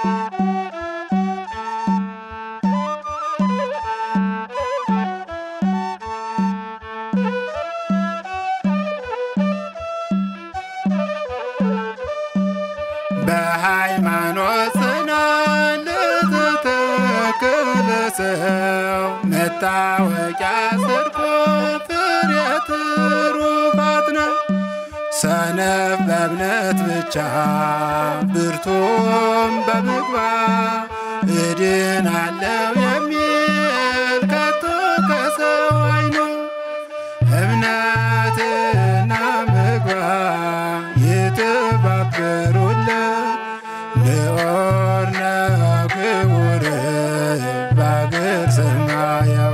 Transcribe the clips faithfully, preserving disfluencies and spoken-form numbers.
በሃይማኖት ጽናት ለተተከለሰው መታወቂያ ጽድቅ ፍሬ ትሩፋት ነው። ሰነፍ በእምነት ብቻ ብርቱም በምግባር እድናለሁ የሚል ከቶ ከሰው አይኖር። እምነትና ምግባር የተባበሩለት ንዑር ነው ክቡር በአገር ሰማያዊ።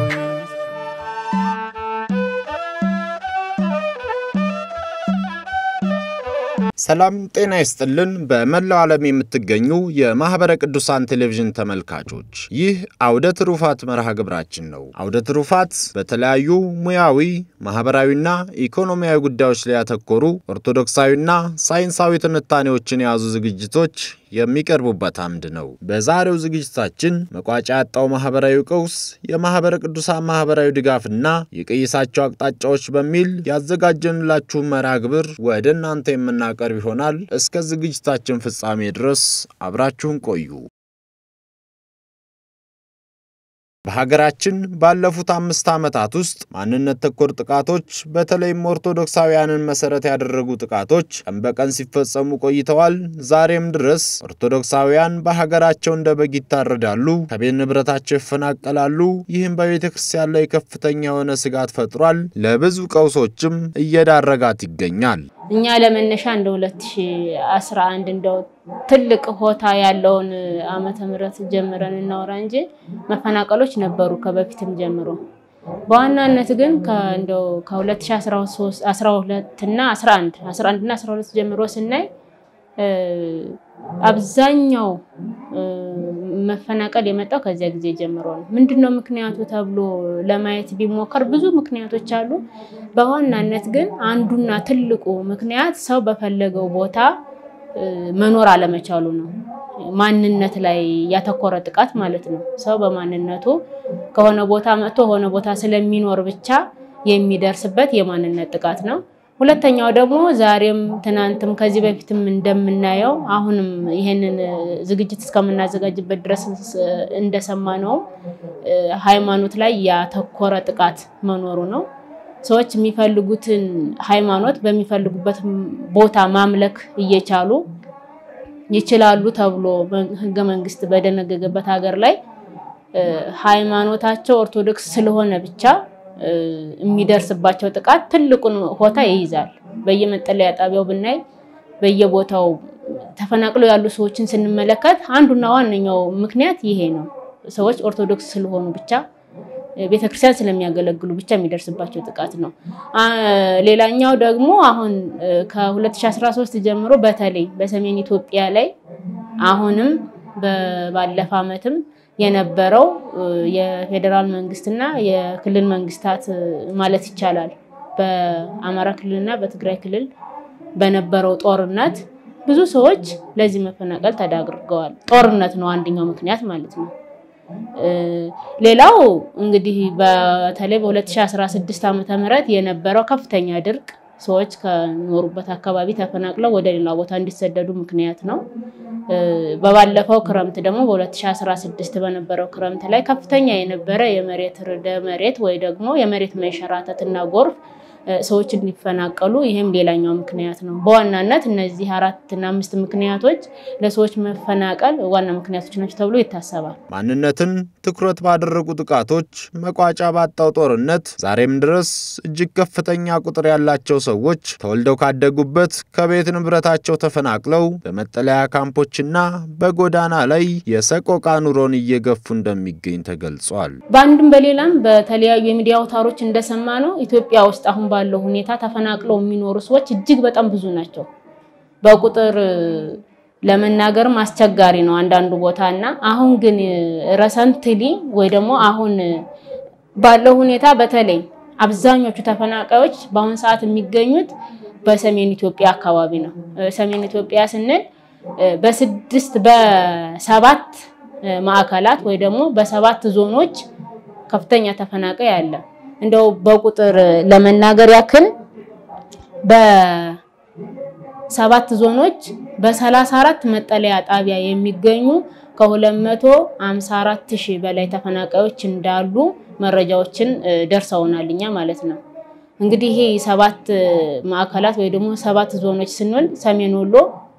ሰላም ጤና ይስጥልን። በመላው ዓለም የምትገኙ የማህበረ ቅዱሳን ቴሌቪዥን ተመልካቾች፣ ይህ አውደ ትሩፋት መርሃ ግብራችን ነው። አውደ ትሩፋት በተለያዩ ሙያዊ፣ ማህበራዊና ኢኮኖሚያዊ ጉዳዮች ላይ ያተኮሩ ኦርቶዶክሳዊና ሳይንሳዊ ትንታኔዎችን የያዙ ዝግጅቶች የሚቀርቡበት አምድ ነው። በዛሬው ዝግጅታችን መቋጫ ያጣው ማህበራዊ ቀውስ፣ የማህበረ ቅዱሳን ማህበራዊ ድጋፍና የቀይሳቸው አቅጣጫዎች በሚል ያዘጋጀንላችሁ መርሃ ግብር ወደ እናንተ የምናቀርብ ይሆናል። እስከ ዝግጅታችን ፍጻሜ ድረስ አብራችሁን ቆዩ። በሀገራችን ባለፉት አምስት ዓመታት ውስጥ ማንነት ተኮር ጥቃቶች በተለይም ኦርቶዶክሳውያንን መሰረት ያደረጉ ጥቃቶች ቀን በቀን ሲፈጸሙ ቆይተዋል። ዛሬም ድረስ ኦርቶዶክሳውያን በሀገራቸው እንደ በግ ይታረዳሉ፣ ከቤት ንብረታቸው ይፈናቀላሉ። ይህም በቤተክርስቲያን ላይ ከፍተኛ የሆነ ስጋት ፈጥሯል፣ ለብዙ ቀውሶችም እየዳረጋት ይገኛል። እኛ ለመነሻ እንደ ሁለት ሺህ አስራ አንድ እንደው ትልቅ ሆታ ያለውን ዓመተ ምህረት ጀምረን እናወራ እንጂ መፈናቀሎች ነበሩ ከበፊትም ጀምሮ። በዋናነት ግን ከእንደው ከ2013 እና አስራ አንድ እና አስራ ሁለት ጀምሮ ስናይ አብዛኛው መፈናቀል የመጣው ከዚያ ጊዜ ጀምሮ ነው። ምንድነው ምክንያቱ ተብሎ ለማየት ቢሞከር ብዙ ምክንያቶች አሉ። በዋናነት ግን አንዱና ትልቁ ምክንያት ሰው በፈለገው ቦታ መኖር አለመቻሉ ነው። ማንነት ላይ ያተኮረ ጥቃት ማለት ነው። ሰው በማንነቱ ከሆነ ቦታ መጥቶ ሆነ ቦታ ስለሚኖር ብቻ የሚደርስበት የማንነት ጥቃት ነው። ሁለተኛው ደግሞ ዛሬም ትናንትም ከዚህ በፊትም እንደምናየው አሁንም ይሄንን ዝግጅት እስከምናዘጋጅበት ድረስ እንደሰማነው ሃይማኖት ላይ ያተኮረ ጥቃት መኖሩ ነው። ሰዎች የሚፈልጉትን ሃይማኖት በሚፈልጉበት ቦታ ማምለክ እየቻሉ ይችላሉ ተብሎ ህገ መንግስት በደነገገበት ሀገር ላይ ሃይማኖታቸው ኦርቶዶክስ ስለሆነ ብቻ የሚደርስባቸው ጥቃት ትልቁን ሆታ ይይዛል። በየመጠለያ ጣቢያው ብናይ በየቦታው ተፈናቅለው ያሉ ሰዎችን ስንመለከት አንዱና ዋነኛው ምክንያት ይሄ ነው። ሰዎች ኦርቶዶክስ ስለሆኑ ብቻ ቤተክርስቲያን ስለሚያገለግሉ ብቻ የሚደርስባቸው ጥቃት ነው። ሌላኛው ደግሞ አሁን ከ2013 ጀምሮ በተለይ በሰሜን ኢትዮጵያ ላይ አሁንም በባለፈ ዓመትም የነበረው የፌደራል መንግስትና የክልል መንግስታት ማለት ይቻላል በአማራ ክልልና በትግራይ ክልል በነበረው ጦርነት ብዙ ሰዎች ለዚህ መፈናቀል ተዳርገዋል። ጦርነት ነው አንደኛው ምክንያት ማለት ነው። ሌላው እንግዲህ በተለይ በ2016 ዓመተ ምህረት የነበረው ከፍተኛ ድርቅ ሰዎች ከኖሩበት አካባቢ ተፈናቅለው ወደ ሌላ ቦታ እንዲሰደዱ ምክንያት ነው። በባለፈው ክረምት ደግሞ በ2016 በነበረው ክረምት ላይ ከፍተኛ የነበረ የመሬት ርዕደ መሬት ወይ ደግሞ የመሬት መንሸራተትና ጎርፍ ሰዎች እንዲፈናቀሉ ይሄም ሌላኛው ምክንያት ነው። በዋናነት እነዚህ አራት እና አምስት ምክንያቶች ለሰዎች መፈናቀል ዋና ምክንያቶች ናቸው ተብሎ ይታሰባል። ማንነትን ትኩረት ባደረጉ ጥቃቶች መቋጫ ባጣው ጦርነት ዛሬም ድረስ እጅግ ከፍተኛ ቁጥር ያላቸው ሰዎች ተወልደው ካደጉበት ከቤት ንብረታቸው ተፈናቅለው በመጠለያ ካምፖችና በጎዳና ላይ የሰቆቃ ኑሮን እየገፉ እንደሚገኝ ተገልጿል። በአንድም በሌላም በተለያዩ የሚዲያ አውታሮች እንደሰማነው ኢትዮጵያ ውስጥ አሁን ባለው ሁኔታ ተፈናቅለው የሚኖሩ ሰዎች እጅግ በጣም ብዙ ናቸው። በቁጥር ለመናገር ማስቸጋሪ ነው አንዳንዱ ቦታና አሁን ግን ረሰንትሊ ወይ ደግሞ አሁን ባለው ሁኔታ በተለይ አብዛኞቹ ተፈናቃዮች በአሁን ሰዓት የሚገኙት በሰሜን ኢትዮጵያ አካባቢ ነው። ሰሜን ኢትዮጵያ ስንል በስድስት በሰባት ማዕከላት ወይ ደግሞ በሰባት ዞኖች ከፍተኛ ተፈናቃይ አለ እንደው በቁጥር ለመናገር ያክል በሰባት ዞኖች በ34 መጠለያ ጣቢያ የሚገኙ ከ254 ሺህ በላይ ተፈናቃዮች እንዳሉ መረጃዎችን ደርሰውናልኛ ማለት ነው እንግዲህ ይሄ ሰባት ማዕከላት ወይ ደግሞ ሰባት ዞኖች ስንል ሰሜን ወሎ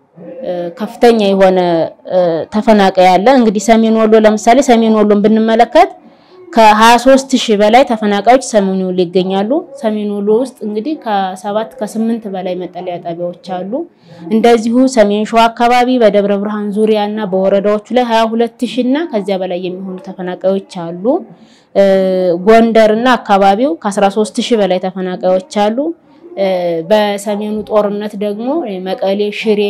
ከፍተኛ የሆነ ተፈናቃይ አለ እንግዲህ ሰሜን ወሎ ለምሳሌ ሰሜን ወሎን ብንመለከት ከ23 ሺህ በላይ ተፈናቃዮች ሰሜን ወሎ ይገኛሉ ሰሜን ወሎ ውስጥ እንግዲህ ከ7 ከ8 በላይ መጠለያ ጣቢያዎች አሉ እንደዚሁ ሰሜን ሸዋ አካባቢ በደብረ ብርሃን ዙሪያና በወረዳዎቹ ላይ ሃያ ሁለት ሺህ እና ከዚያ በላይ የሚሆኑ ተፈናቃዮች አሉ ጎንደርና አካባቢው ከ13 ሺህ በላይ ተፈናቃዮች አሉ በሰሜኑ ጦርነት ደግሞ መቀሌ ሽሬ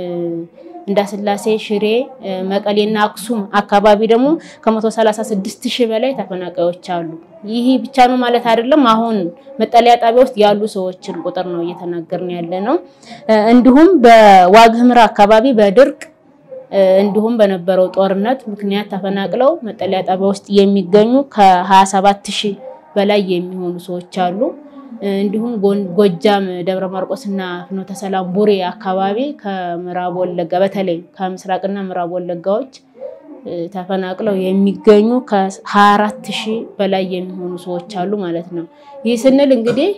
እንዳስላሴ ሽሬ መቀሌና አክሱም አካባቢ ደግሞ ከ136 ሺህ በላይ ተፈናቃዮች አሉ ይሄ ብቻ ነው ማለት አይደለም አሁን መጠለያ ጣቢያ ውስጥ ያሉ ሰዎችን ቁጥር ነው እየተናገርን ያለ ነው እንዲሁም በዋግኽምራ አካባቢ በድርቅ እንዲሁም በነበረው ጦርነት ምክንያት ተፈናቅለው መጠለያ ጣቢያ ውስጥ የሚገኙ ከ27 ሺህ በላይ የሚሆኑ ሰዎች አሉ እንዲሁም ጎጃም ደብረ ማርቆስና ፍኖተ ሰላም ቡሬ አካባቢ ከምዕራብ ወለጋ በተለይ ከምስራቅና ምዕራብ ወለጋዎች ተፈናቅለው የሚገኙ ከ24 ሺህ በላይ የሚሆኑ ሰዎች አሉ ማለት ነው ይህ ስንል እንግዲህ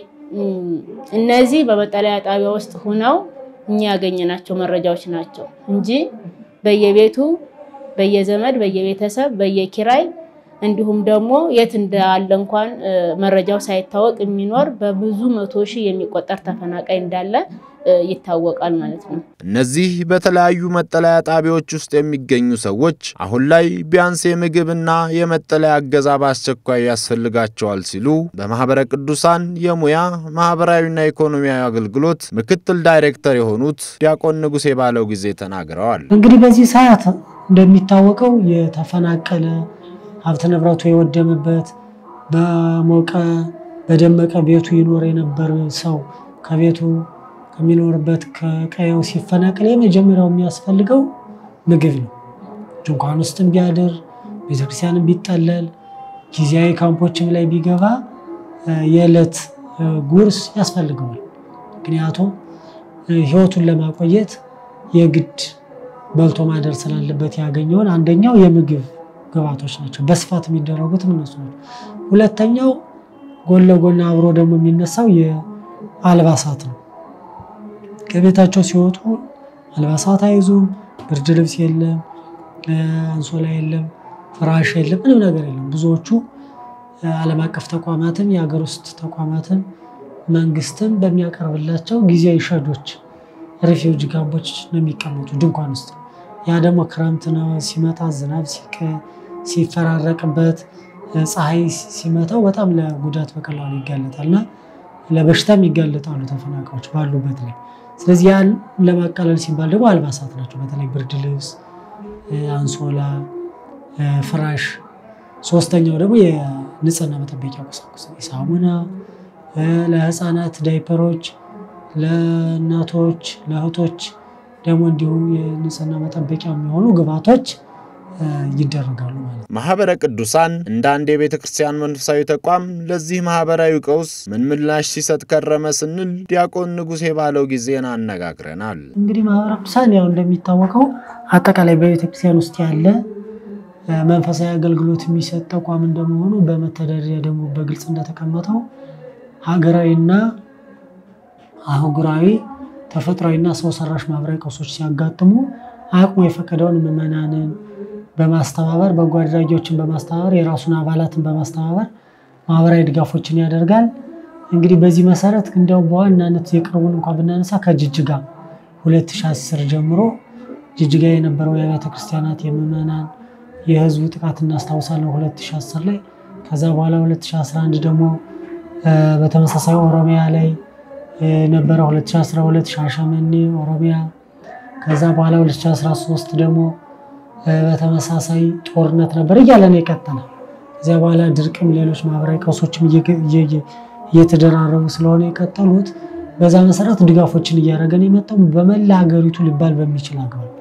እነዚህ በመጠለያ ጣቢያ ውስጥ ሆነው እኛ ያገኘናቸው መረጃዎች ናቸው እንጂ በየቤቱ በየዘመድ በየቤተሰብ በየኪራይ እንዲሁም ደግሞ የት እንዳለ እንኳን መረጃው ሳይታወቅ የሚኖር በብዙ መቶ ሺህ የሚቆጠር ተፈናቃይ እንዳለ ይታወቃል ማለት ነው እነዚህ በተለያዩ መጠለያ ጣቢያዎች ውስጥ የሚገኙ ሰዎች አሁን ላይ ቢያንስ የምግብና የመጠለያ እገዛ በአስቸኳይ ያስፈልጋቸዋል ሲሉ በማህበረ ቅዱሳን የሙያ ማህበራዊና ኢኮኖሚያዊ አገልግሎት ምክትል ዳይሬክተር የሆኑት ዲያቆን ንጉሴ ባለው ጊዜ ተናግረዋል እንግዲህ በዚህ ሰዓት እንደሚታወቀው የተፈናቀለ ሀብት ንብረቱ የወደመበት በሞቀ በደመቀ ቤቱ ይኖር የነበር ሰው ከቤቱ ከሚኖርበት ከቀየው ሲፈናቀል የመጀመሪያው የሚያስፈልገው ምግብ ነው ድንኳን ውስጥም ቢያድር ቤተክርስቲያንም ቢጠለል ጊዜያዊ ካምፖችም ላይ ቢገባ የዕለት ጉርስ ያስፈልገዋል ምክንያቱም ህይወቱን ለማቆየት የግድ በልቶ ማደር ስላለበት ያገኘውን አንደኛው የምግብ ግባቶች ናቸው በስፋት የሚደረጉት እነሱ ነው ሁለተኛው ጎን ለጎን አብሮ ደግሞ የሚነሳው የአልባሳት ነው ከቤታቸው ሲወጡ አልባሳት አይዙም ብርድ ልብስ የለም አንሶላ የለም ፍራሽ የለም ምንም ነገር የለም ብዙዎቹ ዓለም አቀፍ ተቋማትን የሀገር ውስጥ ተቋማትን መንግስትም በሚያቀርብላቸው ጊዜያዊ ሸዶች ሪፊውጂ ካምፖች ነው የሚቀመጡ ድንኳን ውስጥ ያ ደግሞ ክረምት ነው ሲመጣ ዝናብ ሲቀ ሲፈራረቅበት ፀሐይ ሲመታው በጣም ለጉዳት በቀላሉ ይጋለጣልና ለበሽታም ይጋለጣሉ ተፈናቃዮች ባሉበት ላይ ስለዚህ ያን ለማቃለል ሲባል ደግሞ አልባሳት ናቸው በተለይ ብርድ ልብስ አንሶላ ፍራሽ ሶስተኛው ደግሞ የንጽህና መጠበቂያ ቁሳቁስ ሳሙና ለህፃናት ዳይፐሮች ለእናቶች ለእህቶች ደግሞ እንዲሁ የንጽህና መጠበቂያ የሚሆኑ ግብአቶች ይደረጋሉ ማለት ማህበረ ቅዱሳን እንደ አንድ የቤተክርስቲያን መንፈሳዊ ተቋም ለዚህ ማህበራዊ ቀውስ ምን ምላሽ ሲሰጥ ከረመ ስንል ዲያቆን ንጉሴ ባለው ጊዜና አነጋግረናል እንግዲህ ማህበረ ቅዱሳን ያው እንደሚታወቀው አጠቃላይ በቤተክርስቲያን ውስጥ ያለ መንፈሳዊ አገልግሎት የሚሰጥ ተቋም እንደመሆኑ በመተዳደሪያ ደግሞ በግልጽ እንደተቀመጠው ሀገራዊና አህጉራዊ ተፈጥሯዊና ሰው ሰራሽ ማህበራዊ ቀውሶች ሲያጋጥሙ አቅሙ የፈቀደውን ምዕመናንን በማስተባበር በጎ አድራጊዎችን በማስተባበር የራሱን አባላትን በማስተባበር ማህበራዊ ድጋፎችን ያደርጋል እንግዲህ በዚህ መሰረት እንደው በዋናነት የቅርቡን እንኳን ብናነሳ ከጅጅጋ ሁለት ሺህ አስር ጀምሮ ጅጅጋ የነበረው የቤተ ክርስቲያናት የምዕመናን የህዝቡ ጥቃት እናስታውሳለን ሁለት ሺህ አስር ላይ ከዛ በኋላ ሁለት ሺህ አስራ አንድ ደግሞ በተመሳሳይ ኦሮሚያ ላይ ነበረ ሁለት ሺህ አስራ ሁለት ሻሸመኔ ኦሮሚያ ከዛ በኋላ ሁለት ሺህ አስራ ሶስት ደግሞ በተመሳሳይ ጦርነት ነበር ይያለ ነው የቀጠለው ከዛ በኋላ ድርቅም ሌሎች ማህበራዊ ቀውሶችም እየተደራረቡ ስለሆነ የቀጠሉት በዛ መሰረት ድጋፎችን እያደረገን የመጣው በመላ ሀገሪቱ ሊባል በሚችል አግባብ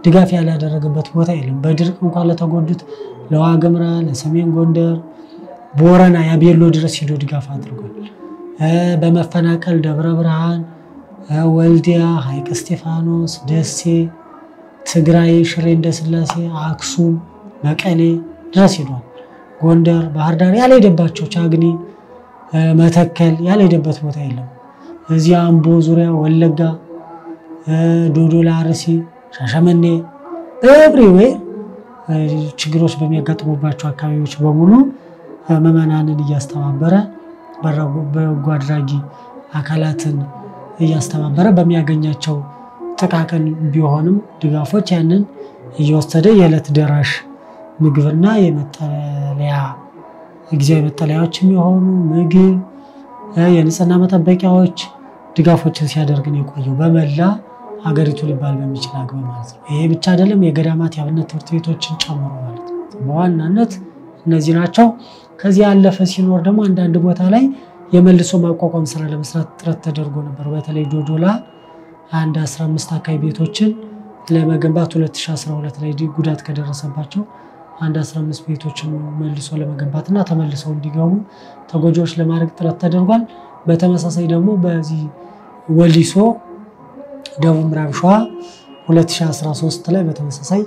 ድጋፍ ያላደረገበት ቦታ የለም። በድርቅ እንኳን ለተጎዱት ለዋግምራ፣ ለሰሜን ጎንደር፣ ቦረና ያቤሎ ድረስ ሄዶ ድጋፍ አድርጓል። በመፈናቀል ደብረ ብርሃን፣ ወልዲያ፣ ሐይቅ እስጢፋኖስ፣ ደሴ፣ ትግራይ፣ ሽሬ እንደስላሴ፣ አክሱም፣ መቀሌ ድረስ ሄዷል። ጎንደር፣ ባህር ዳር ያልሄደባቸው ቻግኒ፣ መተከል ያልሄደበት ቦታ የለም። እዚህ አምቦ ዙሪያ፣ ወለጋ፣ ዶዶላ፣ አርሲ፣ ሻሸመኔ ኤቭሪዌር ችግሮች በሚያጋጥሙባቸው አካባቢዎች በሙሉ መመናንን እያስተባበረ በጎ አድራጊ አካላትን እያስተባበረ በሚያገኛቸው ጥቃቅን ቢሆንም ድጋፎች ያንን እየወሰደ የዕለት ደራሽ ምግብና የመጠለያ ጊዜያዊ መጠለያዎች የሚሆኑ ምግብ፣ የንጽህና መጠበቂያዎች ድጋፎችን ሲያደርግ ነው የቆየው በመላ ሀገሪቱ ሊባል በሚችል አግባብ ማለት ነው። ይሄ ብቻ አይደለም፣ የገዳማት የአብነት ትምህርት ቤቶችን ጨምሮ ማለት ነው። በዋናነት እነዚህ ናቸው። ከዚህ ያለፈ ሲኖር ደግሞ አንዳንድ ቦታ ላይ የመልሶ ማቋቋም ስራ ለመስራት ጥረት ተደርጎ ነበር። በተለይ ዶዶላ አንድ አስራ አምስት አካባቢ ቤቶችን ለመገንባት ሁለት ሺህ አስራ ሁለት ላይ ጉዳት ከደረሰባቸው አንድ አስራ አምስት ቤቶችን መልሶ ለመገንባትና ተመልሰው እንዲገቡ ተጎጆች ለማድረግ ጥረት ተደርጓል። በተመሳሳይ ደግሞ በዚህ ወሊሶ ደቡብ ምዕራብ ሸዋ ሁለት ሺህ አስራ ሶስት ላይ በተመሳሳይ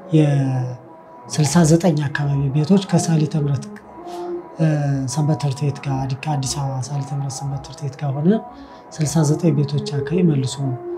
የ69 አካባቢ ቤቶች ከሳሊተ ምሕረት ሰንበት ትምህርት ቤት ጋር አዲስ አበባ ሳሊተ ምሕረት ሰንበት ትምህርት ቤት ጋር ሆነ ስልሳ ዘጠኝ ቤቶች አካባቢ መልሶ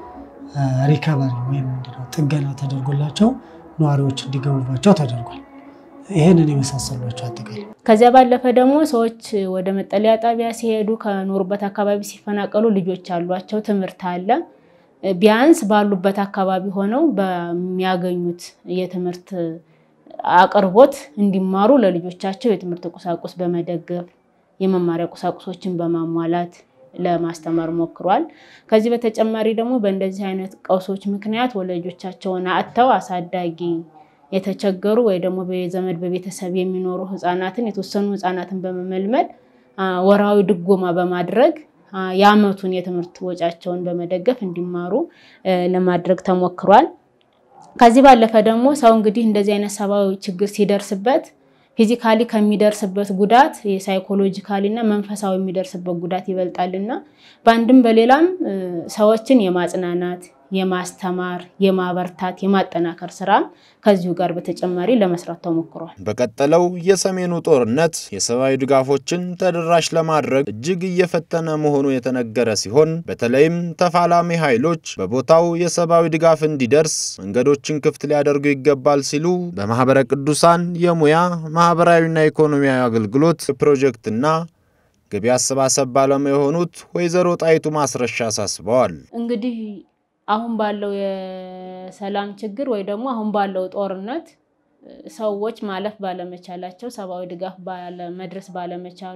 ሪከቨሪ ወይም ምንድነው ጥገና ተደርጎላቸው ነዋሪዎች እንዲገቡባቸው ተደርጓል። ይሄንን የመሳሰሉባቸው አጠቃላይ ከዚያ ባለፈ ደግሞ ሰዎች ወደ መጠለያ ጣቢያ ሲሄዱ ከኖሩበት አካባቢ ሲፈናቀሉ ልጆች አሏቸው፣ ትምህርት አለ። ቢያንስ ባሉበት አካባቢ ሆነው በሚያገኙት የትምህርት አቅርቦት እንዲማሩ ለልጆቻቸው የትምህርት ቁሳቁስ በመደገፍ የመማሪያ ቁሳቁሶችን በማሟላት ለማስተማር ሞክሯል። ከዚህ በተጨማሪ ደግሞ በእንደዚህ አይነት ቀውሶች ምክንያት ወላጆቻቸውን አጥተው አሳዳጊ የተቸገሩ ወይ ደግሞ በዘመድ በቤተሰብ የሚኖሩ ህፃናትን የተወሰኑ ህፃናትን በመመልመል ወራዊ ድጎማ በማድረግ ያመቱን የትምህርት ወጫቸውን በመደገፍ እንዲማሩ ለማድረግ ተሞክሯል። ከዚህ ባለፈ ደግሞ ሰው እንግዲህ እንደዚህ አይነት ሰባዊ ችግር ሲደርስበት ፊዚካሊ ከሚደርስበት ጉዳት የሳይኮሎጂካሊ እና መንፈሳዊ የሚደርስበት ጉዳት ይበልጣልና በአንድም በሌላም ሰዎችን የማጽናናት የማስተማር የማበርታት የማጠናከር ስራ ከዚሁ ጋር በተጨማሪ ለመስራት ተሞክሯል። በቀጠለው የሰሜኑ ጦርነት የሰብአዊ ድጋፎችን ተደራሽ ለማድረግ እጅግ እየፈተነ መሆኑ የተነገረ ሲሆን በተለይም ተፋላሚ ኃይሎች በቦታው የሰብአዊ ድጋፍ እንዲደርስ መንገዶችን ክፍት ሊያደርጉ ይገባል ሲሉ በማህበረ ቅዱሳን የሙያ ማህበራዊና ኢኮኖሚያዊ አገልግሎት ፕሮጀክትና ገቢ አሰባሰብ ባለሙያ የሆኑት ወይዘሮ ጣይቱ ማስረሻ አሳስበዋል። እንግዲህ አሁን ባለው የሰላም ችግር ወይ ደግሞ አሁን ባለው ጦርነት ሰዎች ማለፍ ባለመቻላቸው ሰብአዊ ድጋፍ ባለ መድረስ ባለመቻሉ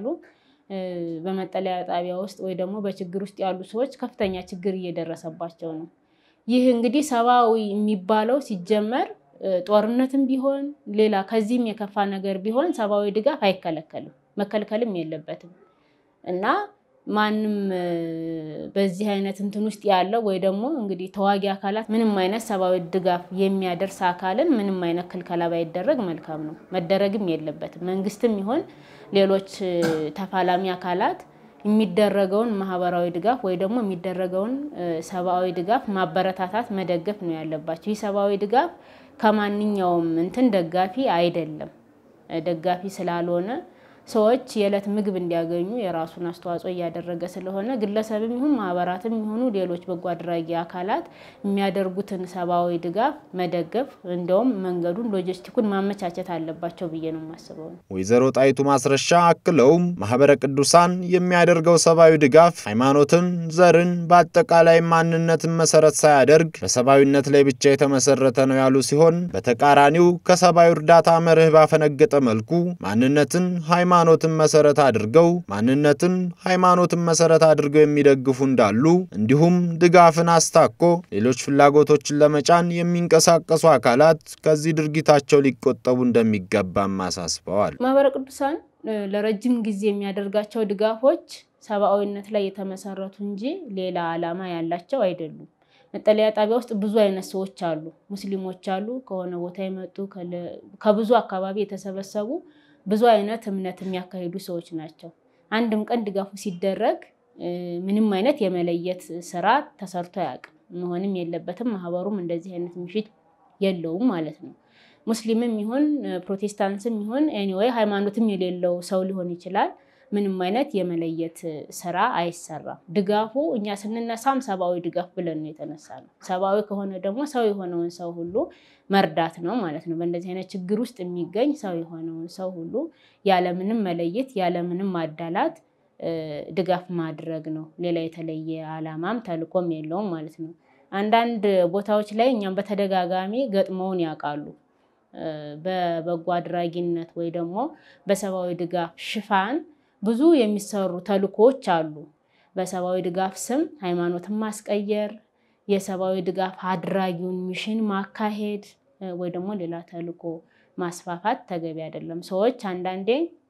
በመጠለያ ጣቢያ ውስጥ ወይ ደግሞ በችግር ውስጥ ያሉ ሰዎች ከፍተኛ ችግር እየደረሰባቸው ነው። ይህ እንግዲህ ሰብአዊ የሚባለው ሲጀመር ጦርነትም ቢሆን ሌላ ከዚህም የከፋ ነገር ቢሆን ሰብአዊ ድጋፍ አይከለከልም፣ መከልከልም የለበትም እና ማንም በዚህ አይነት እንትን ውስጥ ያለው ወይ ደግሞ እንግዲህ ተዋጊ አካላት ምንም አይነት ሰብአዊ ድጋፍ የሚያደርስ አካልን ምንም አይነት ክልከላ ባይደረግ መልካም ነው፣ መደረግም የለበትም። መንግስትም ይሁን ሌሎች ተፋላሚ አካላት የሚደረገውን ማህበራዊ ድጋፍ ወይ ደግሞ የሚደረገውን ሰብአዊ ድጋፍ ማበረታታት መደገፍ ነው ያለባቸው። ይህ ሰብአዊ ድጋፍ ከማንኛውም እንትን ደጋፊ አይደለም። ደጋፊ ስላልሆነ ሰዎች የዕለት ምግብ እንዲያገኙ የራሱን አስተዋጽኦ ያደረገ ስለሆነ ግለሰብም ይሁን ማህበራትም ይሁኑ ሌሎች በጎ አድራጊ አካላት የሚያደርጉትን ሰብአዊ ድጋፍ መደገፍ እንደውም መንገዱን ሎጂስቲኩን ማመቻቸት አለባቸው ብዬ ነው የማስበው። ወይዘሮ ጣይቱ ማስረሻ አክለውም ማህበረ ቅዱሳን የሚያደርገው ሰብአዊ ድጋፍ ሃይማኖትን፣ ዘርን በአጠቃላይ ማንነትን መሰረት ሳያደርግ በሰብአዊነት ላይ ብቻ የተመሰረተ ነው ያሉ ሲሆን በተቃራኒው ከሰብአዊ እርዳታ መርህ ባፈነገጠ መልኩ ማንነትን ሃይማኖትን መሰረት አድርገው ማንነትን ሃይማኖትን መሰረት አድርገው የሚደግፉ እንዳሉ እንዲሁም ድጋፍን አስታኮ ሌሎች ፍላጎቶችን ለመጫን የሚንቀሳቀሱ አካላት ከዚህ ድርጊታቸው ሊቆጠቡ እንደሚገባም አሳስበዋል። ማህበረ ቅዱሳን ለረጅም ጊዜ የሚያደርጋቸው ድጋፎች ሰብአዊነት ላይ የተመሰረቱ እንጂ ሌላ ዓላማ ያላቸው አይደሉም። መጠለያ ጣቢያ ውስጥ ብዙ አይነት ሰዎች አሉ ሙስሊሞች አሉ ከሆነ ቦታ የመጡ ከብዙ አካባቢ የተሰበሰቡ ብዙ አይነት እምነት የሚያካሂዱ ሰዎች ናቸው አንድም ቀን ድጋፉ ሲደረግ ምንም አይነት የመለየት ስራ ተሰርቶ ያቅ መሆንም የለበትም ማህበሩም እንደዚህ አይነት ምሽት የለውም ማለት ነው ሙስሊምም ይሁን ፕሮቴስታንትም ይሁን ኤኒዌይ ሃይማኖትም የሌለው ሰው ሊሆን ይችላል ምንም አይነት የመለየት ስራ አይሰራም ድጋፉ እኛ ስንነሳም ሰባዊ ድጋፍ ብለን ነው የተነሳነው ሰባዊ ከሆነ ደግሞ ሰው የሆነውን ሰው ሁሉ መርዳት ነው ማለት ነው በእንደዚህ አይነት ችግር ውስጥ የሚገኝ ሰው የሆነውን ሰው ሁሉ ያለ ምንም መለየት ያለ ምንም ማዳላት ድጋፍ ማድረግ ነው ሌላ የተለየ አላማም ተልቆም የለውም ማለት ነው አንዳንድ ቦታዎች ላይ እኛም በተደጋጋሚ ገጥመውን ያቃሉ በበጎ አድራጊነት ወይ ደግሞ በሰባዊ ድጋፍ ሽፋን ብዙ የሚሰሩ ተልኮች አሉ በሰባዊ ድጋፍ ስም ሃይማኖትን ማስቀየር የሰባዊ ድጋፍ አድራጊውን ሚሽን ማካሄድ ወይ ደግሞ ሌላ ተልኮ ማስፋፋት ተገቢ አይደለም ሰዎች አንዳንዴ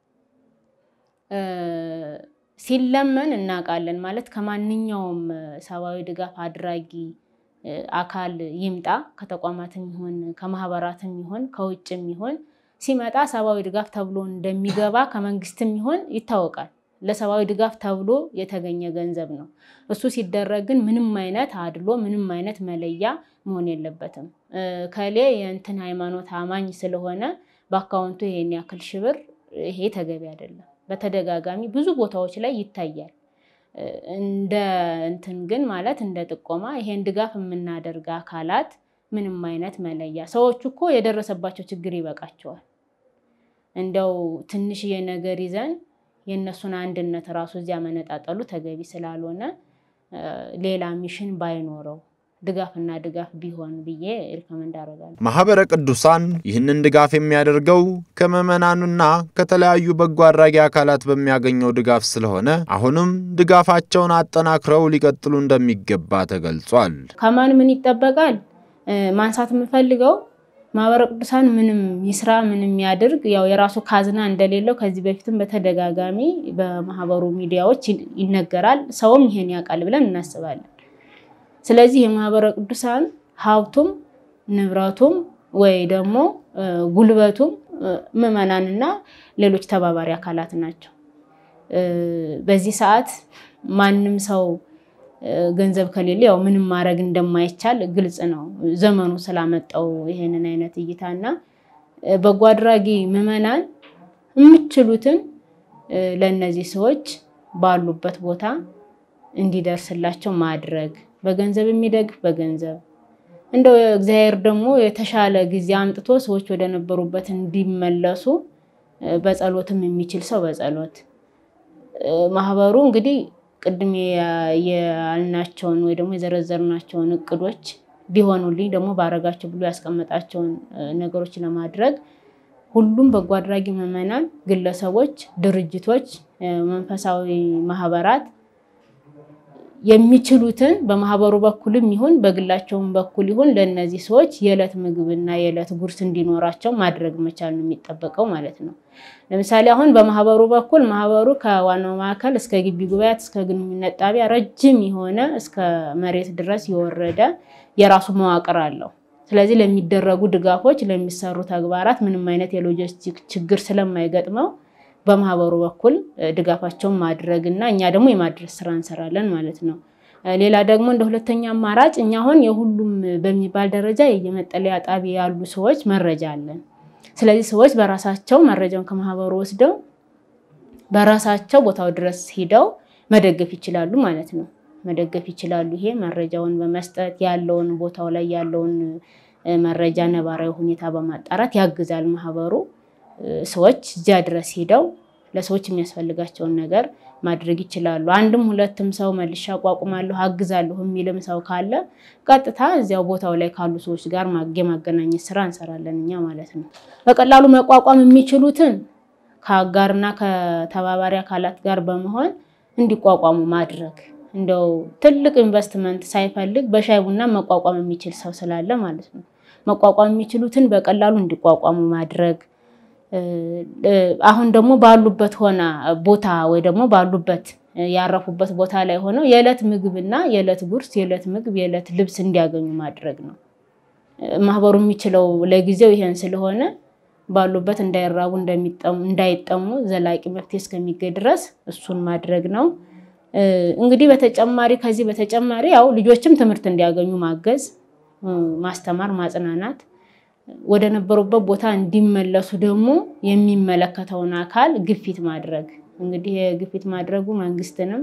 ሲለመን እናቃለን ማለት ከማንኛውም ሰባዊ ድጋፍ አድራጊ አካል ይምጣ ከተቋማትም ይሁን ከማህበራትም ይሁን ከውጭም ይሁን ሲመጣ ሰባዊ ድጋፍ ተብሎ እንደሚገባ ከመንግስትም ይሁን ይታወቃል ለሰባዊ ድጋፍ ተብሎ የተገኘ ገንዘብ ነው እሱ ሲደረግ ግን ምንም አይነት አድሎ ምንም አይነት መለያ መሆን የለበትም ከሌ የእንትን ሃይማኖት አማኝ ስለሆነ በአካውንቱ ይሄን ያክል ሽብር ይሄ ተገቢ አይደለም በተደጋጋሚ ብዙ ቦታዎች ላይ ይታያል እንደ እንትን ግን ማለት እንደ ጥቆማ ይሄን ድጋፍ የምናደርጋ አካላት ምንም አይነት መለያ ሰዎች እኮ የደረሰባቸው ችግር ይበቃቸዋል እንደው ትንሽ የነገር ይዘን የነሱን አንድነት ራሱ እዚያ መነጣጣሉ ተገቢ ስላልሆነ ሌላ ሚሽን ባይኖረው ድጋፍና ድጋፍ ቢሆን ብዬ ሪኮመንድ አደርጋለሁ ማህበረ ቅዱሳን ይህንን ድጋፍ የሚያደርገው ከመመናኑና ከተለያዩ በጎ አድራጊ አካላት በሚያገኘው ድጋፍ ስለሆነ አሁንም ድጋፋቸውን አጠናክረው ሊቀጥሉ እንደሚገባ ተገልጿል ከማን ምን ይጠበቃል ማንሳት የምፈልገው ማህበረ ቅዱሳን ምንም ይስራ ምንም ያድርግ ያው የራሱ ካዝና እንደሌለው ከዚህ በፊትም በተደጋጋሚ በማህበሩ ሚዲያዎች ይነገራል ሰውም ይሄን ያቃል ብለን እናስባለን ስለዚህ የማህበረ ቅዱሳን ሀብቱም ንብረቱም ወይ ደግሞ ጉልበቱም መመናንና ሌሎች ተባባሪ አካላት ናቸው በዚህ ሰዓት ማንንም ሰው ገንዘብ ከሌለ ያው ምንም ማድረግ እንደማይቻል ግልጽ ነው ዘመኑ ስላመጣው ይሄንን አይነት እይታና በጎ አድራጊ መመናን የምትችሉትን ለነዚህ ሰዎች ባሉበት ቦታ እንዲደርስላቸው ማድረግ በገንዘብ የሚደግፍ በገንዘብ እንደው እግዚአብሔር ደግሞ የተሻለ ጊዜ አምጥቶ ሰዎች ወደ ነበሩበት እንዲመለሱ በጸሎትም የሚችል ሰው በጸሎት ማህበሩ እንግዲህ ቅድም ያልናቸውን ወይ ደግሞ የዘረዘርናቸውን እቅዶች ቢሆኑልኝ ደግሞ ባረጋቸው ብሎ ያስቀመጣቸውን ነገሮች ለማድረግ ሁሉም በጎ አድራጊ መመናን ግለሰቦች ድርጅቶች መንፈሳዊ ማህበራት የሚችሉትን በማህበሩ በኩልም ይሁን በግላቸውም በኩል ይሁን ለነዚህ ሰዎች የዕለት ምግብና የዕለት ጉርስ እንዲኖራቸው ማድረግ መቻል ነው የሚጠበቀው ማለት ነው ለምሳሌ አሁን በማህበሩ በኩል ማህበሩ ከዋናው ማዕከል እስከ ግቢ ጉባኤት እስከ ግንኙነት ጣቢያ ረጅም የሆነ እስከ መሬት ድረስ የወረደ የራሱ መዋቅር አለው ስለዚህ ለሚደረጉ ድጋፎች ለሚሰሩ ተግባራት ምንም አይነት የሎጂስቲክ ችግር ስለማይገጥመው በማህበሩ በኩል ድጋፋቸውን ማድረግና እኛ ደግሞ የማድረስ ስራ እንሰራለን ማለት ነው ሌላ ደግሞ እንደ ሁለተኛ አማራጭ እኛ አሁን የሁሉም በሚባል ደረጃ የመጠለያ ጣቢያ ያሉ ሰዎች መረጃ አለን ስለዚህ ሰዎች በራሳቸው መረጃውን ከማህበሩ ወስደው በራሳቸው ቦታው ድረስ ሄደው መደገፍ ይችላሉ ማለት ነው መደገፍ ይችላሉ ይሄ መረጃውን በመስጠት ያለውን ቦታው ላይ ያለውን መረጃ ነባራዊ ሁኔታ በማጣራት ያግዛል ማህበሩ ሰዎች እዚያ ድረስ ሄደው ለሰዎች የሚያስፈልጋቸው ነገር ማድረግ ይችላሉ አንድም ሁለትም ሰው መልሻ አቋቁማለሁ አግዛለሁ የሚልም ሰው ካለ ቀጥታ እዚያው ቦታው ላይ ካሉ ሰዎች ጋር ማገናኘት ስራ እንሰራለን እኛ ማለት ነው በቀላሉ መቋቋም የሚችሉትን ከአጋርና ከተባባሪ አካላት ጋር በመሆን እንዲቋቋሙ ማድረግ እንደው ትልቅ ኢንቨስትመንት ሳይፈልግ በሻይ ቡና መቋቋም የሚችል ሰው ስላለ ማለት ነው መቋቋም የሚችሉትን በቀላሉ እንዲቋቋሙ ማድረግ አሁን ደግሞ ባሉበት ሆና ቦታ ወይ ደግሞ ባሉበት ያረፉበት ቦታ ላይ ሆነው የዕለት ምግብና የዕለት ጉርስ የዕለት ምግብ የዕለት ልብስ እንዲያገኙ ማድረግ ነው ማህበሩ የሚችለው ለጊዜው ይሄን ስለሆነ ባሉበት እንዳይራቡ እንደሚጠሙ እንዳይጠሙ ዘላቂ መፍትሄ እስከሚገኝ ድረስ እሱን ማድረግ ነው እንግዲህ በተጨማሪ ከዚህ በተጨማሪ ያው ልጆችም ትምህርት እንዲያገኙ ማገዝ ማስተማር ማጽናናት ወደ ነበሩበት ቦታ እንዲመለሱ ደግሞ የሚመለከተውን አካል ግፊት ማድረግ እንግዲህ ግፊት ማድረጉ መንግስትንም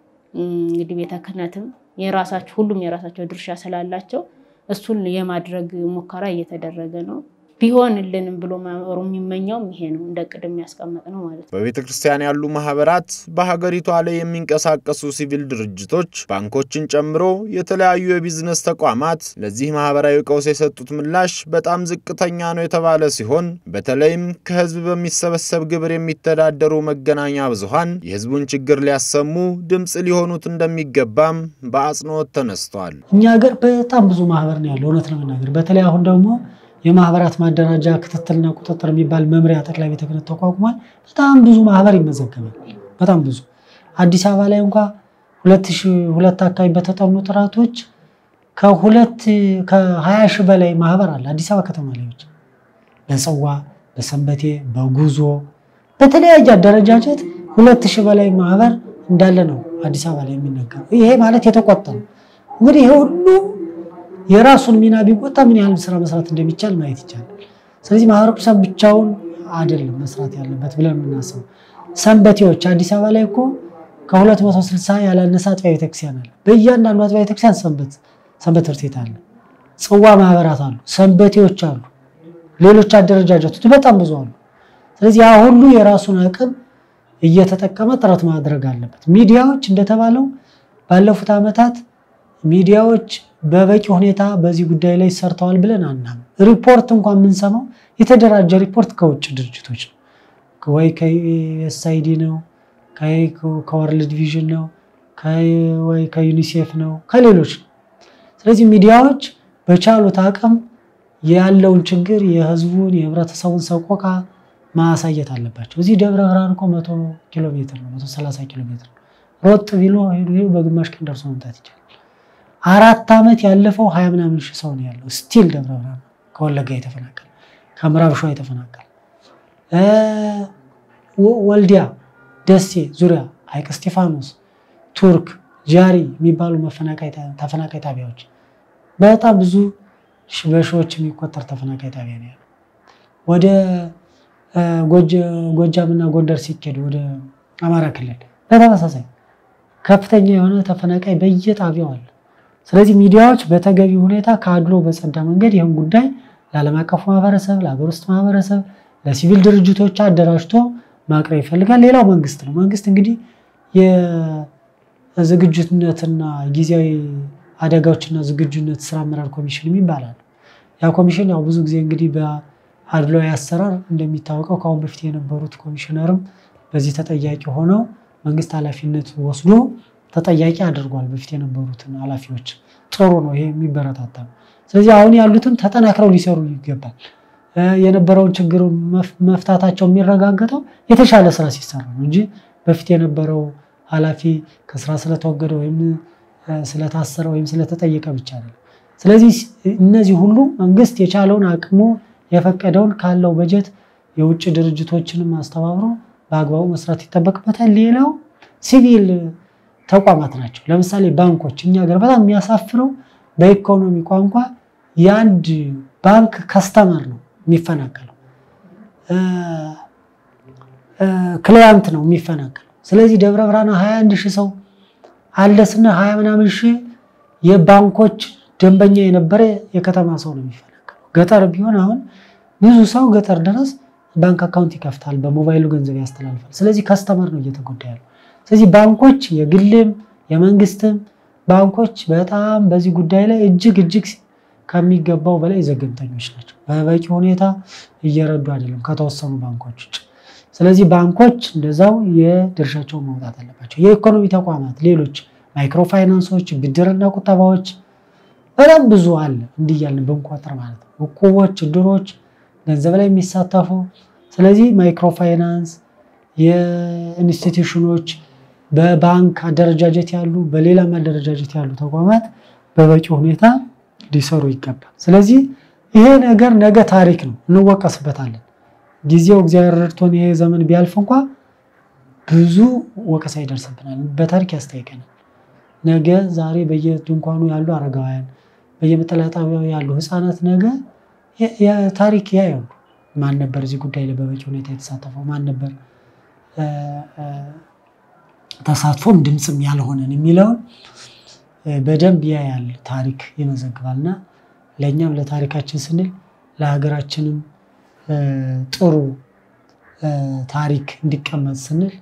እንግዲህ ቤተ ክህነትም የራሳቸው ሁሉም የራሳቸው ድርሻ ስላላቸው እሱን የማድረግ ሙከራ እየተደረገ ነው ቢሆንልንም ብሎ ማወሩ የሚመኛው ይሄ ነው እንደቅድም ያስቀመጥ ነው ማለት ነው በቤተ ክርስቲያን ያሉ ማህበራት በሀገሪቱ ላይ የሚንቀሳቀሱ ሲቪል ድርጅቶች ባንኮችን ጨምሮ የተለያዩ የቢዝነስ ተቋማት ለዚህ ማህበራዊ ቀውስ የሰጡት ምላሽ በጣም ዝቅተኛ ነው የተባለ ሲሆን በተለይም ከህዝብ በሚሰበሰብ ግብር የሚተዳደሩ መገናኛ ብዙሃን የህዝቡን ችግር ሊያሰሙ ድምጽ ሊሆኑት እንደሚገባም በአጽንኦት ተነስቷል እኛ ሀገር በጣም ብዙ ማህበር ነው ያለው እውነት ለመናገር በተለይ አሁን ደግሞ የማህበራት ማደራጃ ክትትልና ቁጥጥር የሚባል መምሪያ ጠቅላይ ቤተ ክህነት ተቋቁሟል በጣም ብዙ ማህበር ይመዘገባል በጣም ብዙ አዲስ አበባ ላይ እንኳን ሁለት ሺህ ሁለት አካባቢ በተጠኑ ጥራቶች ከሁለት ከ20 ሺህ በላይ ማህበር አለ አዲስ አበባ ከተማ ላይ ብቻ በጽዋ በሰንበቴ በጉዞ በተለያየ አደረጃጀት ሁለት ሺህ በላይ ማህበር እንዳለ ነው አዲስ አበባ ላይ የሚነገረው ይሄ ማለት የተቆጠረ እንግዲህ ይሄ ሁሉ የራሱን ሚና ቢቆጣ ምን ያህል ስራ መስራት እንደሚቻል ማየት ይቻላል ስለዚህ ማህበረሰብ ብቻውን አይደለም መስራት ያለበት ብለን እናስብ ሰንበቴዎች አዲስ አበባ ላይ እኮ ከ260 ያላነሰ አጥቢያ ቤተክርስቲያን አለ በእያንዳንዱ አጥቢያ ቤተክርስቲያን ሰንበት ሰንበት ትርቴት አለ ጽዋ ማህበራት አሉ ሰንበቴዎች አሉ ሌሎች አደረጃጀቶች በጣም ብዙ አሉ ስለዚህ ያ ሁሉ የራሱን አቅም እየተጠቀመ ጥረት ማድረግ አለበት ሚዲያዎች እንደተባለው ባለፉት አመታት ሚዲያዎች በበቂ ሁኔታ በዚህ ጉዳይ ላይ ሰርተዋል ብለን አናም ሪፖርት እንኳን ምን ሰማው የተደራጀ ሪፖርት ከውጭ ድርጅቶች ነው ወይ ከኤስአይዲ ነው ከይ ከወርልድ ቪዥን ነው ከይ ወይ ከዩኒሴፍ ነው ከሌሎች ስለዚህ ሚዲያዎች በቻሉት አቅም ያለውን ችግር የህዝቡን የህብረተሰቡን ሰቆቃ ማሳየት አለባቸው እዚህ ደብረ ብርሃን እኮ መቶ ኪሎ ሜትር ነው መቶ ሰላሳ ኪሎ ሜትር ሮጥ ቢሎ ሄዶ በግማሽ ቀን ደርሶ መምጣት ይችላል አራት አመት ያለፈው ሃያ ምናምን ሺህ ሰው ነው ያለው ስቲል ደብረ ብርሃን ከወለጋ የተፈናቀለ ከምዕራብ ሸዋ የተፈናቀለ እ ወልዲያ ደሴ ዙሪያ ሀይቅ እስጢፋኖስ ቱርክ ጃሪ የሚባሉ መፈናቀይ ተፈናቃይ ታቢያዎች በጣም ብዙ በሺዎች የሚቆጠር ተፈናቃይ ታቢያ ነው ያለው ወደ ጎጀ ጎጃምና ጎንደር ሲኬድ ወደ አማራ ክልል በተመሳሳይ ከፍተኛ የሆነ ተፈናቃይ በየጣቢያው አለ ስለዚህ ሚዲያዎች በተገቢ ሁኔታ ካድሎ በጸዳ መንገድ ይሄን ጉዳይ ለዓለም አቀፍ ማህበረሰብ ለሀገር ውስጥ ማህበረሰብ ለሲቪል ድርጅቶች አደራጅቶ ማቅረብ ይፈልጋል ሌላው መንግስት ነው መንግስት እንግዲህ የዝግጁነትና ጊዜያዊ አደጋዎችና ዝግጁነት ስራ አመራር ኮሚሽን የሚባላል ያ ኮሚሽን ያው ብዙ ጊዜ እንግዲህ በአድሎ ያሰራር እንደሚታወቀው ካሁን በፊት የነበሩት ኮሚሽነርም በዚህ ተጠያቂ ሆነው መንግስት ኃላፊነት ወስዶ ተጠያቂ አድርጓል በፊት የነበሩትን ኃላፊዎች ጥሩ ነው ይሄ የሚበረታታ ስለዚህ አሁን ያሉትን ተጠናክረው ሊሰሩ ይገባል የነበረውን ችግር መፍታታቸው የሚረጋገጠው የተሻለ ስራ ሲሰራ ነው እንጂ በፊት የነበረው ኃላፊ ከስራ ስለተወገደ ወይም ስለታሰረ ወይም ስለተጠየቀ ብቻ አይደለም ስለዚህ እነዚህ ሁሉ መንግስት የቻለውን አቅሙ የፈቀደውን ካለው በጀት የውጭ ድርጅቶችንም አስተባብሮ በአግባቡ መስራት ይተበቅበታል ሌላው ሲቪል ተቋማት ናቸው ለምሳሌ ባንኮች እኛ ሀገር በጣም የሚያሳፍረው በኢኮኖሚ ቋንቋ ያንድ ባንክ ከስተመር ነው የሚፈናቀለው ክላይንት ነው የሚፈናቀለው ስለዚህ ደብረ ብርሃን ሃያ አንድ ሺህ ሰው አለስና ሃያ ምናምን ሺህ የባንኮች ደንበኛ የነበረ የከተማ ሰው ነው የሚፈናቀለው ገጠር ቢሆን አሁን ብዙ ሰው ገጠር ድረስ ባንክ አካውንት ይከፍታል በሞባይሉ ገንዘብ ያስተላልፋል ስለዚህ ከስተመር ነው እየተጎዳ ያለው ስለዚህ ባንኮች የግልም የመንግስትም ባንኮች በጣም በዚህ ጉዳይ ላይ እጅግ እጅግ ከሚገባው በላይ ዘገምተኞች ናቸው በበቂ ሁኔታ እየረዱ አይደለም ከተወሰኑ ባንኮች ውጭ ስለዚህ ባንኮች እንደዛው የድርሻቸው መውጣት አለባቸው የኢኮኖሚ ተቋማት ሌሎች ማይክሮ ፋይናንሶች ብድርና ቁጠባዎች በጣም ብዙ አለ እንዲያልን በእንቆጥር ማለት ነው እቁቦች ድሮች ገንዘብ ላይ የሚሳተፉ ስለዚህ ማይክሮ ፋይናንስ የኢንስቲትዩሽኖች በባንክ አደረጃጀት ያሉ በሌላ አደረጃጀት ያሉ ተቋማት በበቂ ሁኔታ ሊሰሩ ይገባል። ስለዚህ ይሄ ነገር ነገ ታሪክ ነው እንወቀስበታለን። ጊዜው እግዚአብሔር ረድቶን ይሄ ዘመን ቢያልፍ እንኳን ብዙ ወቀሳ ይደርስብናል፣ በታሪክ ያስታይቀናል። ነገ ዛሬ በየድንኳኑ ያሉ አረጋውያን በየመጠለያ ጣቢያው ያሉ ህፃናት ነገ ታሪክ ያያሉ። ማን ነበር እዚህ ጉዳይ ላይ በበቂ ሁኔታ የተሳተፈው? ማን ነበር ተሳትፎም ድምጽም ያልሆነን የሚለው በደንብ ያያል፣ ታሪክ ይመዘግባልና ለኛም ለታሪካችን ስንል ለሀገራችንም ጥሩ ታሪክ እንዲቀመጥ ስንል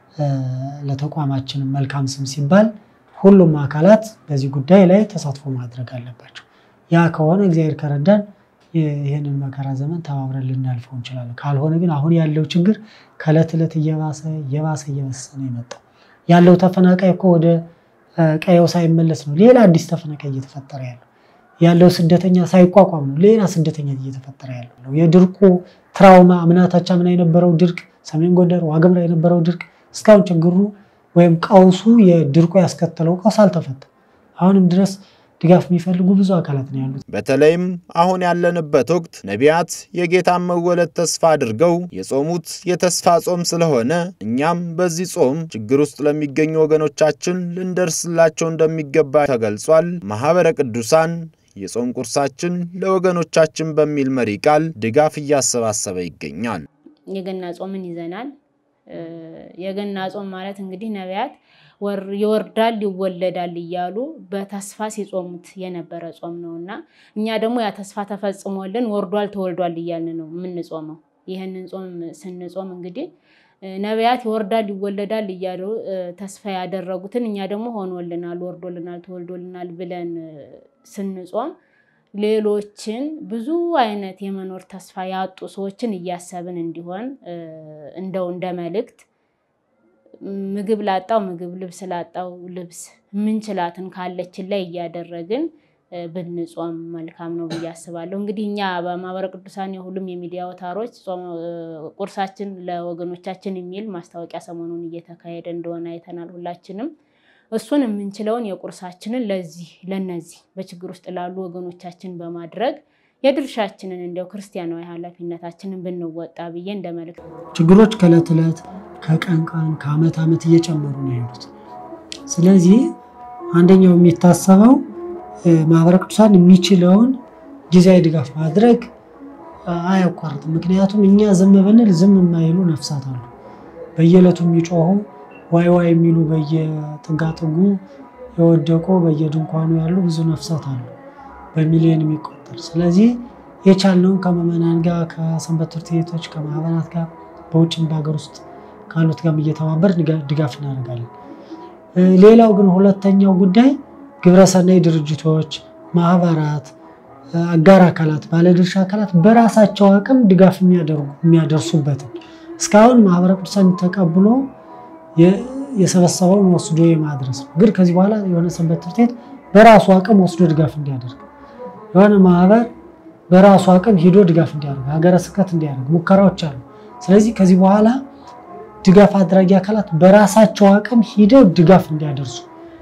ለተቋማችን መልካም ስም ሲባል ሁሉም አካላት በዚህ ጉዳይ ላይ ተሳትፎ ማድረግ አለባቸው። ያ ከሆነ እግዚአብሔር ከረዳን ይሄንን መከራ ዘመን ተባብረን ልናልፈው እንችላለን። ካልሆነ ግን አሁን ያለው ችግር ከለት ለት እየባሰ እየባሰ እየበሰ ነው የመጣው። ያለው ተፈናቃይ እኮ ወደ ቀየው ሳይመለስ ነው ሌላ አዲስ ተፈናቃይ እየተፈጠረ ያለው። ያለው ስደተኛ ሳይቋቋም ነው ሌላ ስደተኛ እየተፈጠረ ያለው። የድርቁ ትራውማ ምናታቻ ምን የነበረው ድርቅ ሰሜን ጎንደር ዋግምራ የነበረው ድርቅ እስካሁን ችግሩ ወይም ቀውሱ የድርቁ ያስከተለው ቀውስ አልተፈታም። አሁንም ድረስ ድጋፍ የሚፈልጉ ብዙ አካላት ነው ያሉት። በተለይም አሁን ያለንበት ወቅት ነቢያት የጌታን መወለድ ተስፋ አድርገው የጾሙት የተስፋ ጾም ስለሆነ እኛም በዚህ ጾም ችግር ውስጥ ለሚገኙ ወገኖቻችን ልንደርስላቸው እንደሚገባ ተገልጿል። ማህበረ ቅዱሳን የጾም ቁርሳችን ለወገኖቻችን በሚል መሪ ቃል ድጋፍ እያሰባሰበ ይገኛል። የገና ጾምን ይዘናል። የገና ጾም ማለት እንግዲህ ነቢያት ወር ይወርዳል ይወለዳል ይያሉ በተስፋ ሲጾሙት የነበረ ጾም ነውና እኛ ደግሞ ያ ተስፋ ተፈጽሞልን ወርዷል ተወልዷል ይያልን ነው የምንጾመው። ይሄንን ጾም ስንጾም እንግዲህ ነቢያት ይወርዳል ይወለዳል ይያሉ ተስፋ ያደረጉትን እኛ ደግሞ ሆኖልናል ወርዶልናል ተወልዶልናል ብለን ስንጾም ሌሎችን ብዙ አይነት የመኖር ተስፋ ያጡ ሰዎችን እያሰብን እንዲሆን እንደው እንደ መልእክት ምግብ ላጣው ምግብ ልብስ ላጣው ልብስ ምንችላትን ካለችን ላይ ያደረግን ብንጾም መልካም ነው ብዬ አስባለሁ። እንግዲህ እኛ በማህበረ ቅዱሳን የሁሉም የሚዲያ አውታሮች ቁርሳችን ለወገኖቻችን የሚል ማስታወቂያ ሰሞኑን እየተካሄደ እንደሆነ አይተናል ሁላችንም። እሱን ምንችለውን የቁርሳችንን ለዚህ ለነዚህ በችግር ውስጥ ላሉ ወገኖቻችን በማድረግ የድርሻችንን እንደው ክርስቲያናዊ ኃላፊነታችንን ብንወጣ ብዬ እንደመልእክት ችግሮች ከለት ለት ከቀን ቀን ከአመት አመት እየጨመሩ ነው ያሉት። ስለዚህ አንደኛው የሚታሰበው ማህበረ ቅዱሳን የሚችለውን ጊዜያዊ ድጋፍ ማድረግ አያቋርጥም። ምክንያቱም እኛ ዝም ብንል ዝም የማይሉ ነፍሳት አሉ። በየለቱ የሚጮሁ ዋይ ዋይ የሚሉ በየጥጋጥጉ የወደቁ በየድንኳኑ ያሉ ብዙ ነፍሳት አሉ በሚሊዮን የሚቆጠር። ስለዚህ የቻልነው ከመመናን ጋር ከሰንበት ትምህርት ቤቶች ከማህበራት ጋር በውጭም በአገር ውስጥ ካሉት ጋር እየተባበር ድጋፍ እናደርጋለን። ሌላው ግን ሁለተኛው ጉዳይ ግብረሰናይ ድርጅቶች ማህበራት አጋር አካላት ባለድርሻ አካላት በራሳቸው አቅም ድጋፍ የሚያደርጉ የሚያደርሱበት እስካሁን ማህበረ ቅዱሳን ተቀብሎ የሰበሰበውን ወስዶ የማድረስ ግን ከዚህ በኋላ የሆነ ሰንበት ትምህርት ቤት በራሱ አቅም ወስዶ ድጋፍ እንዲያደርግ የሆነ ማህበር በራሱ አቅም ሄዶ ድጋፍ እንዲያደርግ ሀገረ ስብከት እንዲያደርግ ሙከራዎች አሉ። ስለዚህ ከዚህ በኋላ ድጋፍ አድራጊ አካላት በራሳቸው አቅም ሄደው ድጋፍ እንዲያደርሱ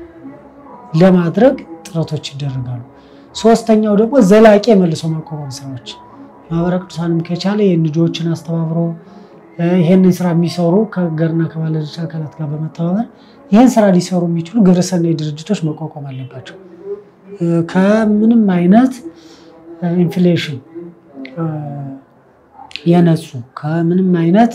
ለማድረግ ጥረቶች ይደረጋሉ። ሶስተኛው ደግሞ ዘላቂ መልሶ ማቋቋም ስራዎች ማህበረ ቅዱሳንም ከቻለ የልጆችን አስተባብሮ ይሄንን ስራ የሚሰሩ ከገርና ከባለድርሻ አካላት ጋር በመተባበር ይሄን ስራ ሊሰሩ የሚችሉ ግብረሰናይ ድርጅቶች መቋቋም አለባቸው። ከምንም አይነት ኢንፍሌሽን የነሱ ከምንም አይነት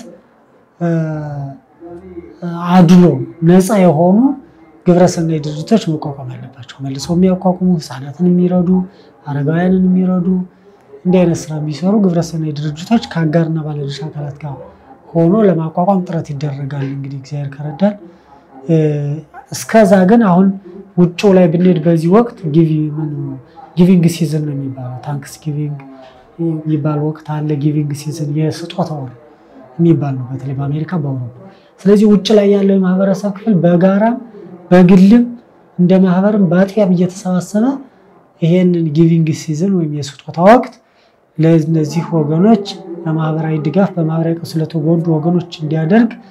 አድሎ ነፃ የሆኑ ግብረሰናይ ድርጅቶች መቋቋም አለባቸው። መልሰው የሚያቋቁሙ ህፃናትን የሚረዱ አረጋውያንን የሚረዱ እንዲህ አይነት ስራ የሚሰሩ ግብረሰናይ ድርጅቶች ከአጋርና ባለድርሻ አካላት ጋር ሆኖ ለማቋቋም ጥረት ይደረጋል። እንግዲህ እግዚአብሔር ከረዳን እስከዛ ግን አሁን ውጭው ላይ ብንሄድ በዚህ ወቅት ጊቪንግ ሲዝን ነው የሚባለው። ታንክስ ጊቪንግ የሚባል ወቅት አለ። ጊቪንግ ሲዝን የስጦታው የሚባል ነው በተለይ በአሜሪካ በአውሮፓ። ስለዚህ ውጭ ላይ ያለው የማህበረሰብ ክፍል በጋራ በግልም እንደ ማህበርም በአጥቢያም እየተሰባሰበ ይሄንን ጊቪንግ ሲዝን ወይም የስጦታ ወቅት ለነዚህ ወገኖች ለማህበራዊ ድጋፍ በማህበራዊ ቀውስ ለተጎዱ ወገኖች እንዲያደርግ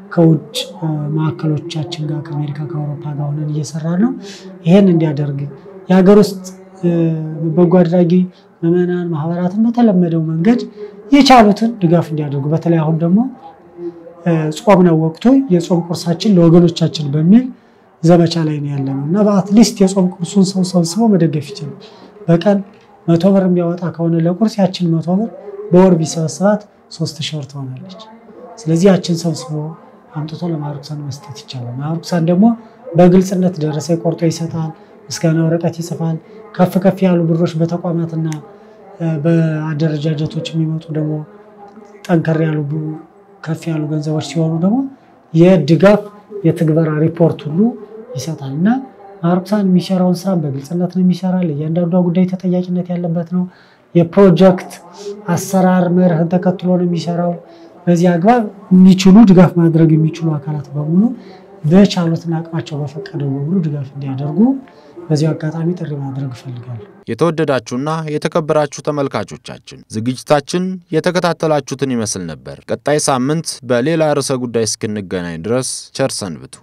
ከውጭ ማዕከሎቻችን ጋር ከአሜሪካ ከአውሮፓ ጋር ሆነን እየሰራን ነው። ይሄን እንዲያደርግ የሀገር ውስጥ በጎ አድራጊ ምዕመናን ማህበራትን በተለመደው መንገድ የቻሉትን ድጋፍ እንዲያደርጉ በተለይ አሁን ደግሞ ጾም ነው ወቅቱ የጾም ቁርሳችን ለወገኖቻችን በሚል ዘመቻ ላይ ነው ያለነው እና በአትሊስት የጾም ቁርሱን ሰው ሰብስቦ መደገፍ ይችላል። በቀን መቶ ብር የሚያወጣ ከሆነ ለቁርስ ያችን መቶ ብር በወር ቢሰበስባት ሶስት ሺህ ብር ትሆናለች። ስለዚህ ያችን ሰብስቦ አምጥቶ ለማህበረሰቡ መስጠት ይቻላል። ማህበረሰቡ ደግሞ በግልጽነት ደረሰ ቆርጦ ይሰጣል፣ ምስጋና ወረቀት ይጽፋል። ከፍ ከፍ ያሉ ብሮች በተቋማትና በአደረጃጀቶች የሚመጡ ደግሞ ጠንከር ያሉ ከፍ ያሉ ገንዘቦች ሲሆኑ ደግሞ የድጋፍ የትግበራ ሪፖርት ሁሉ ይሰጣልና ማህበረሰቡ የሚሰራውን ስራ በግልጽነት ነው የሚሰራው። ለእያንዳንዱ ጉዳይ ተጠያቂነት ያለበት ነው። የፕሮጀክት አሰራር መርህን ተከትሎ ነው የሚሰራው። በዚህ አግባብ የሚችሉ ድጋፍ ማድረግ የሚችሉ አካላት በሙሉ በቻሉትና አቅማቸው በፈቀደው በሙሉ ድጋፍ እንዲያደርጉ በዚህ አጋጣሚ ጥሪ ማድረግ ፈልጋለሁ። የተወደዳችሁና የተከበራችሁ ተመልካቾቻችን ዝግጅታችን የተከታተላችሁትን ይመስል ነበር። ቀጣይ ሳምንት በሌላ ርዕሰ ጉዳይ እስክንገናኝ ድረስ ቸር ሰንብቱ።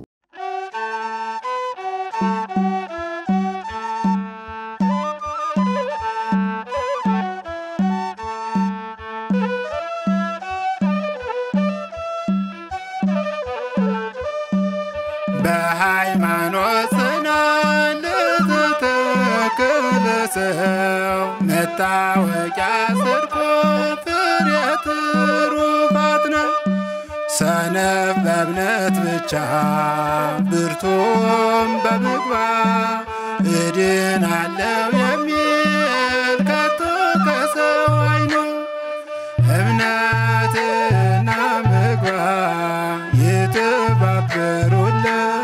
በሃይማኖት ጽናት ለተተከለ ሰው መታወቂያ ጽድቁ ፍሬ ትሩፋት ነው። ሰነፍ በእምነት ብቻ ብርቱም በምግባር እድናለሁ የሚል ከቶ ከሰው አይኖር። እምነትና ምግባር ይተባበሩለት